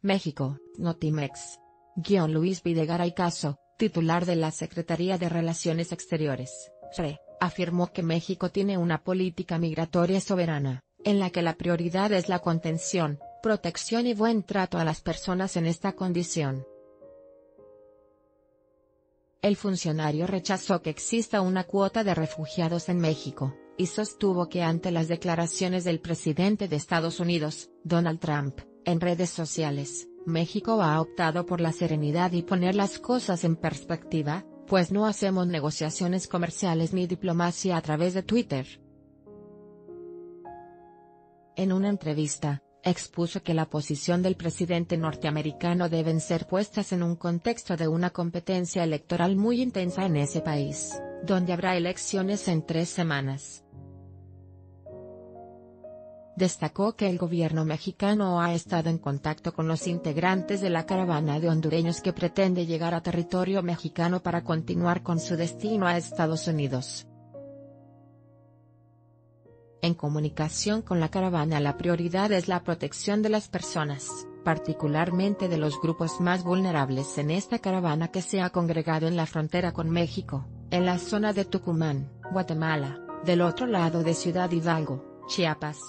México, Notimex. Luis Videgaray Caso, titular de la Secretaría de Relaciones Exteriores, SRE, afirmó que México tiene una política migratoria soberana, en la que la prioridad es la contención, protección y buen trato a las personas en esta condición. El funcionario rechazó que exista una cuota de refugiados en México, y sostuvo que ante las declaraciones del presidente de Estados Unidos, Donald Trump, en redes sociales, México ha optado por la serenidad y poner las cosas en perspectiva, pues no hacemos negociaciones comerciales ni diplomacia a través de Twitter. En una entrevista, expuso que la posición del presidente norteamericano deben ser puestas en un contexto de una competencia electoral muy intensa en ese país, donde habrá elecciones en 3 semanas. Destacó que el gobierno mexicano ha estado en contacto con los integrantes de la caravana de hondureños que pretende llegar a territorio mexicano para continuar con su destino a Estados Unidos. En comunicación con la caravana, la prioridad es la protección de las personas, particularmente de los grupos más vulnerables en esta caravana que se ha congregado en la frontera con México, en la zona de Tucumán, Guatemala, del otro lado de Ciudad Hidalgo, Chiapas.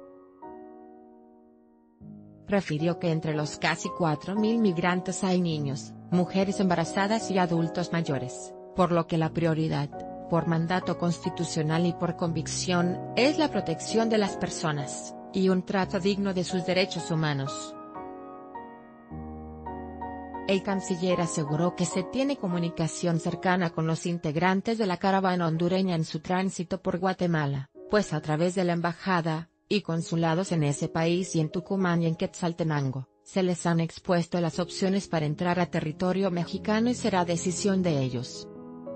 Refirió que entre los casi 4.000 migrantes hay niños, mujeres embarazadas y adultos mayores, por lo que la prioridad, por mandato constitucional y por convicción, es la protección de las personas, y un trato digno de sus derechos humanos. El canciller aseguró que se tiene comunicación cercana con los integrantes de la caravana hondureña en su tránsito por Guatemala, pues a través de la embajada y consulados en ese país y en Tucumán y en Quetzaltenango, se les han expuesto las opciones para entrar a territorio mexicano y será decisión de ellos.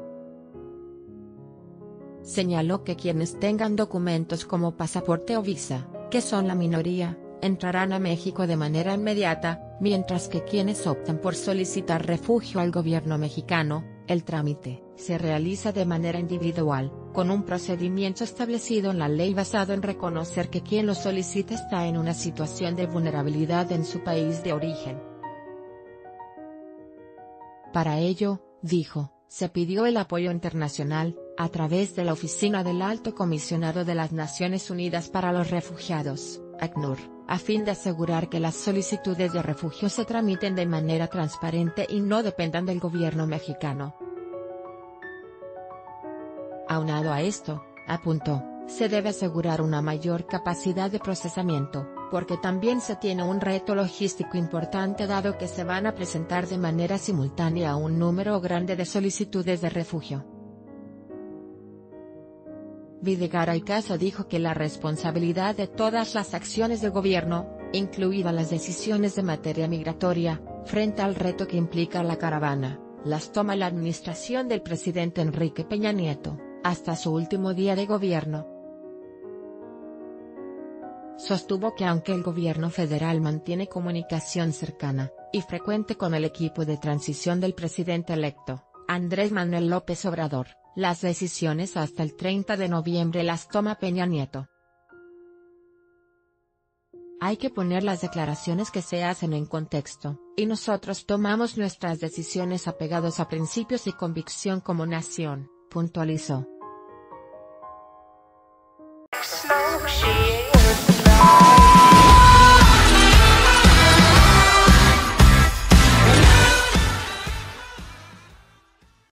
Señaló que quienes tengan documentos como pasaporte o visa, que son la minoría, entrarán a México de manera inmediata, mientras que quienes optan por solicitar refugio al gobierno mexicano, el trámite se realiza de manera individual, con un procedimiento establecido en la ley basado en reconocer que quien lo solicita está en una situación de vulnerabilidad en su país de origen. Para ello, dijo, se pidió el apoyo internacional, a través de la Oficina del Alto Comisionado de las Naciones Unidas para los Refugiados, ACNUR, a fin de asegurar que las solicitudes de refugio se tramiten de manera transparente y no dependan del gobierno mexicano. Aunado a esto, apuntó, se debe asegurar una mayor capacidad de procesamiento, porque también se tiene un reto logístico importante dado que se van a presentar de manera simultánea un número grande de solicitudes de refugio. Videgaray Caso dijo que la responsabilidad de todas las acciones de gobierno, incluidas las decisiones de materia migratoria, frente al reto que implica la caravana, las toma la administración del presidente Enrique Peña Nieto, hasta su último día de gobierno. Sostuvo que aunque el gobierno federal mantiene comunicación cercana y frecuente con el equipo de transición del presidente electo, Andrés Manuel López Obrador, las decisiones hasta el 30 de noviembre las toma Peña Nieto. Hay que poner las declaraciones que se hacen en contexto, y nosotros tomamos nuestras decisiones apegados a principios y convicción como nación, puntualizó.